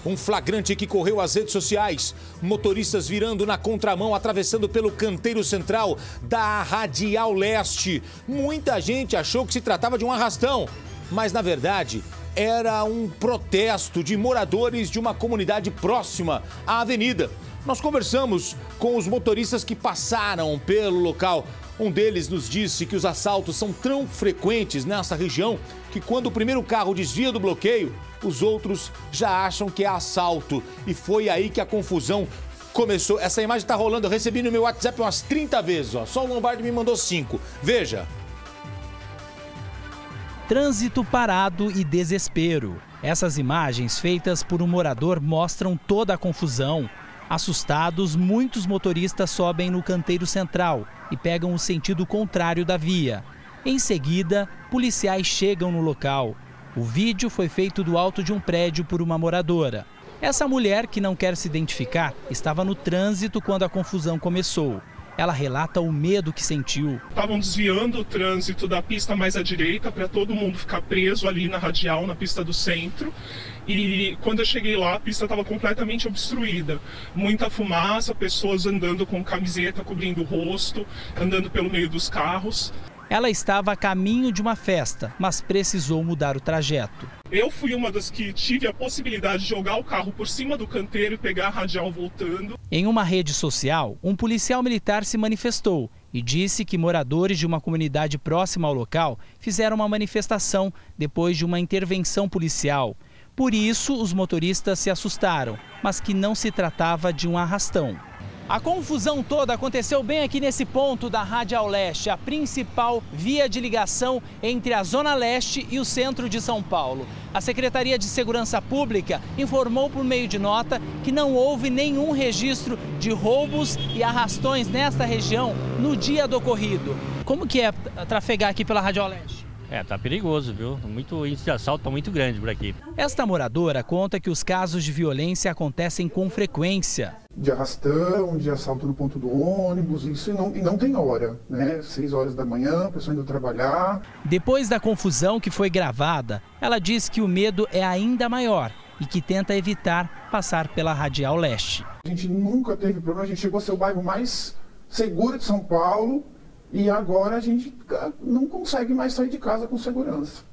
Um flagrante que correu às redes sociais. Motoristas virando na contramão, atravessando pelo canteiro central da Radial Leste. Muita gente achou que se tratava de um arrastão, mas na verdade era um protesto de moradores de uma comunidade próxima à avenida. Nós conversamos com os motoristas que passaram pelo local. Um deles nos disse que os assaltos são tão frequentes nessa região que quando o primeiro carro desvia do bloqueio, os outros já acham que é assalto. E foi aí que a confusão começou. Essa imagem está rolando, eu recebi no meu WhatsApp umas 30 vezes. Ó. Só o Lombardi me mandou 5. Veja. Trânsito parado e desespero. Essas imagens feitas por um morador mostram toda a confusão. Assustados, muitos motoristas sobem no canteiro central e pegam o sentido contrário da via. Em seguida, policiais chegam no local. O vídeo foi feito do alto de um prédio por uma moradora. Essa mulher, que não quer se identificar, estava no trânsito quando a confusão começou. Ela relata o medo que sentiu. Estavam desviando o trânsito da pista mais à direita para todo mundo ficar preso ali na radial, na pista do centro. E quando eu cheguei lá, a pista estava completamente obstruída. Muita fumaça, pessoas andando com camiseta cobrindo o rosto, andando pelo meio dos carros. Ela estava a caminho de uma festa, mas precisou mudar o trajeto. Eu fui uma das que tive a possibilidade de jogar o carro por cima do canteiro e pegar a radial voltando. Em uma rede social, um policial militar se manifestou e disse que moradores de uma comunidade próxima ao local fizeram uma manifestação depois de uma intervenção policial. Por isso, os motoristas se assustaram, mas que não se tratava de um arrastão. A confusão toda aconteceu bem aqui nesse ponto da Radial Leste, a principal via de ligação entre a Zona Leste e o centro de São Paulo. A Secretaria de Segurança Pública informou por meio de nota que não houve nenhum registro de roubos e arrastões nesta região no dia do ocorrido. Como que é trafegar aqui pela Radial Leste? Tá perigoso, viu? O índice de assalto tá muito grande por aqui. Esta moradora conta que os casos de violência acontecem com frequência. De arrastão, de assalto no ponto do ônibus, isso e não tem hora, né? 6 horas da manhã, a pessoa indo trabalhar. Depois da confusão que foi gravada, ela diz que o medo é ainda maior e que tenta evitar passar pela Radial Leste. A gente nunca teve problema, a gente chegou a ser o bairro mais seguro de São Paulo. E agora a gente não consegue mais sair de casa com segurança.